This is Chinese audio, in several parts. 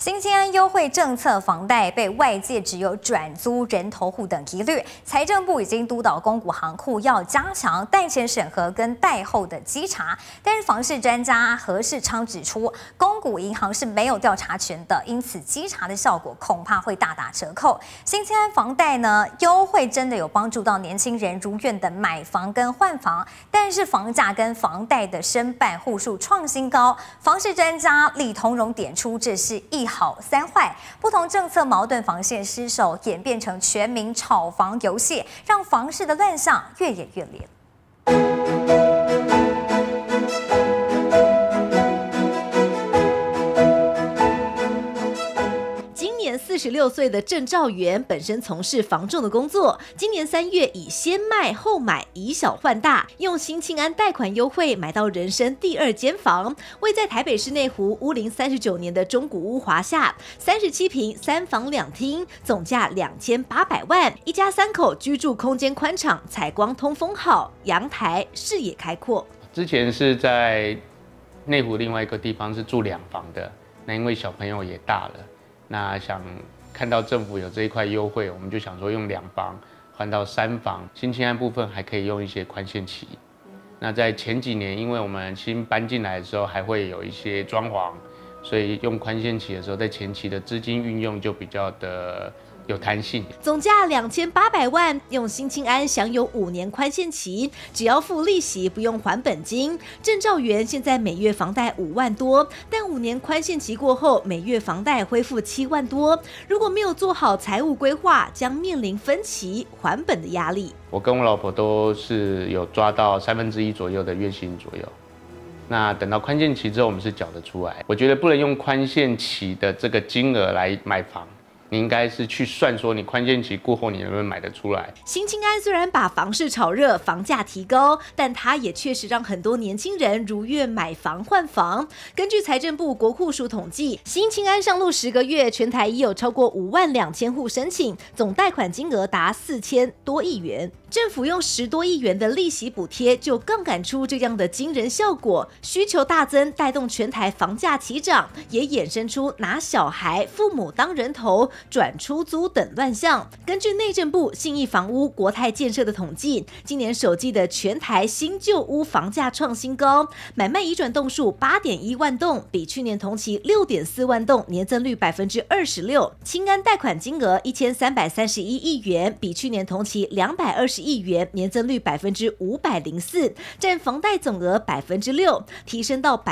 新青安优惠政策房贷被外界只有转租人头户等疑虑，财政部已经督导公股行库要加强贷前审核跟贷后的稽查。但是房市专家何世昌指出，公股银行是没有调查权的，因此稽查的效果恐怕会大打折扣。新青安房贷呢优惠真的有帮助到年轻人如愿的买房跟换房，但是房价跟房贷的申办户数创新高。房市专家李同荣点出，这是一好三坏，不同政策矛盾，防线失守，演变成全民炒房游戏，让房市的乱象越演越烈。 46岁的郑兆元本身从事房仲的工作，今年3月以先卖后买，以小换大，用新青安贷款优惠买到人生第2间房，位在台北市内湖屋龄39年的中古屋华夏，37坪3房2厅，总价2800万，一家3口居住空间宽敞，采光通风好，阳台视野开阔。 之前是在内湖另外一个地方是住2房的，那因为小朋友也大了。那想看到政府有这一块优惠，我们就想说用2房换到3房，新青安部分还可以用一些宽限期。那在前几年，因为我们新搬进来的时候还会有一些装潢，所以用宽限期的时候，在前期的资金运用就比较的有弹性。 总价2800万，用新青安享有5年宽限期，只要付利息，不用还本金。郑兆元现在每月房贷5万多，但5年宽限期过后，每月房贷恢复7万多。如果没有做好财务规划，将面临分期还本的压力。 我跟我老婆都是有抓到1/3左右的月薪左右。那等到宽限期之后，我们是缴得出来。我觉得不能用宽限期的这个金额来买房。你应该是去算说，你宽限期过后你能不能买得出来？ 新青安虽然把房市炒热，房价提高，但它也确实让很多年轻人如愿买房换房。根据财政部国库署统计，新青安上路10个月，全台已有超过52000户申请，总贷款金额达4000多亿元。政府用10多亿元的利息补贴，就杠杆出这样的惊人效果。需求大增，带动全台房价齐涨，也衍生出拿小孩、父母当人头、转出租等乱象。根据内政部信义房屋国泰建设的统计，今年首季的全台新旧屋房价创新高，买卖移转栋数8.1万栋，比去年同期6.4万栋，年增率26%。青安贷款金额1331亿元，比去年同期220亿元，年增率504%，占房贷总额6%，提升到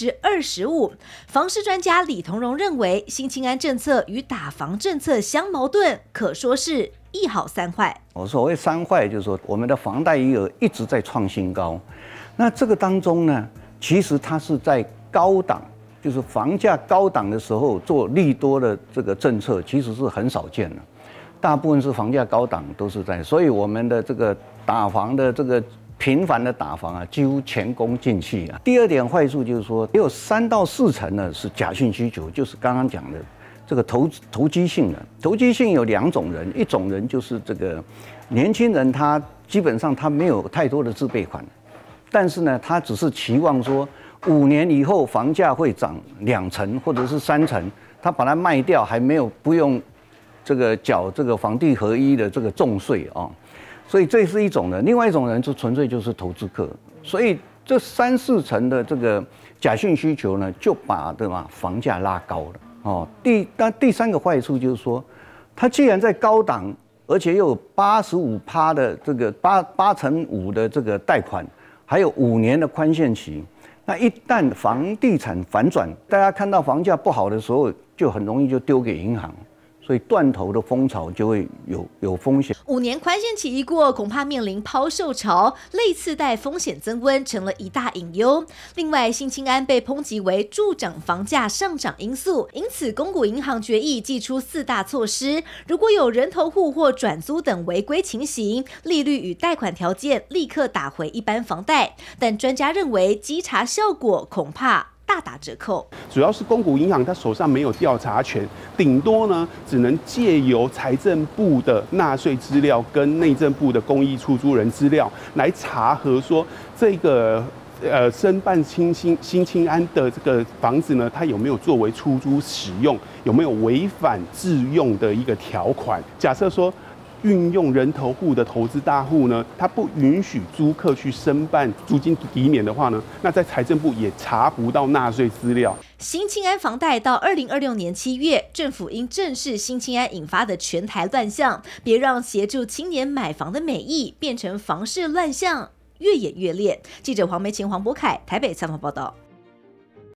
25%。房市专家李同荣认为，新青安政策与打房政策相矛盾，可说是一好三坏。 我所谓三坏，就是说我们的房贷余额一直在创新高，那这个当中呢，其实它是在高档，就是房价高档的时候做利多的这个政策，其实是很少见的。大部分是房价高档都是在，所以我们的这个打房的这个频繁的打房啊，几乎前功尽弃啊。第二点坏处就是说，也有3到4成呢是假性需求，就是刚刚讲的这个投机性的。投机性有2种人，一种人就是这个年轻人，他基本上他没有太多的自备款，但是呢，他只是期望说5年以后房价会涨2成或者是3成，他把它卖掉，还不用这个缴这个房地合一的这个重税啊，所以这是一种人。另外一种人就纯粹就是投资客，所以这3、4成的这个假性需求呢，就把房价拉高了哦。第3个坏处就是说，它既然在高档，而且又有85%的这个8%的这个贷款，还有5年的宽限期，那一旦房地产反转，大家看到房价不好的时候，就很容易就丢给银行。所以断头的风潮就会有风险。 5年宽限期一过，恐怕面临抛售潮，类次贷风险增温成了一大隐忧。另外，新青安被抨击为助长房价上涨因素，因此公股银行决议祭出4大措施，如果有人头户或转租等违规情形，利率与贷款条件立刻打回一般房贷。但专家认为，稽查效果恐怕大打折扣， 主要是公股银行它手上没有调查权，顶多呢只能借由财政部的纳税资料跟内政部的公益出租人资料来查核说这个申办新青安的这个房子呢，它有没有作为出租使用，有没有违反自用的一个条款？假设说运用人头户的投资大户呢，他不允许租客去申办租金抵免的话呢，那在财政部也查不到纳税资料。 新青安房贷到2026年7月，政府应正视新青安引发的全台乱象，别让协助青年买房的美意变成房市乱象，越演越烈。记者黄梅琴、黄博凯台北采访报道。